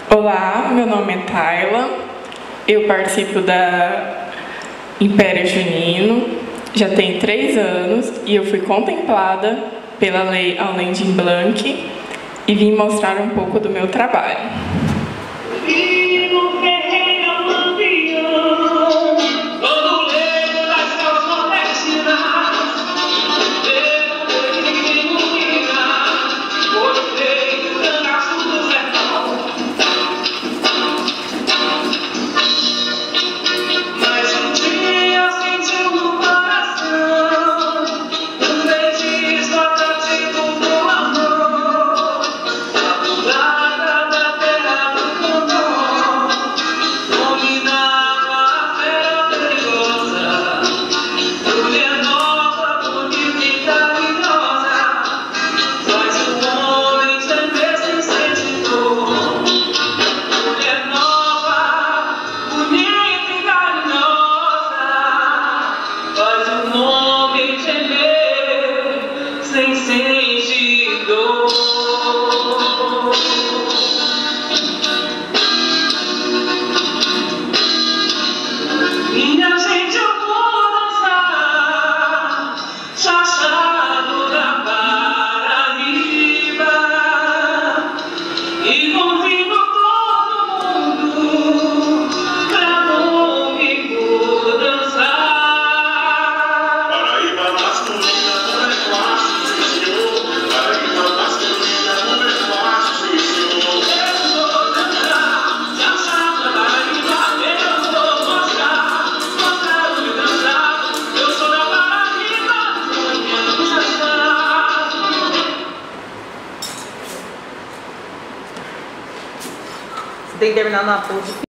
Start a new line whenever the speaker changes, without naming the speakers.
Olá, meu nome é Tayla, eu participo da Império Junino, já tem 3 anos e eu fui contemplada pela Lei Aldir Blanc e vim mostrar um pouco do meu trabalho.
Sem sentir dor. Minha gente, eu vou dançar chachado da Paraíba e convido todo mundo pra comigo dançar.
Paraíba masculina não é fácil, senhor. Paraíba masculina não é fácil, senhor.
Eu vou dançar chachado da Paraíba, eu vou mostrar o meu dançado. Eu sou da Paraíba, eu quero dançar.
Você tem que terminar na pose.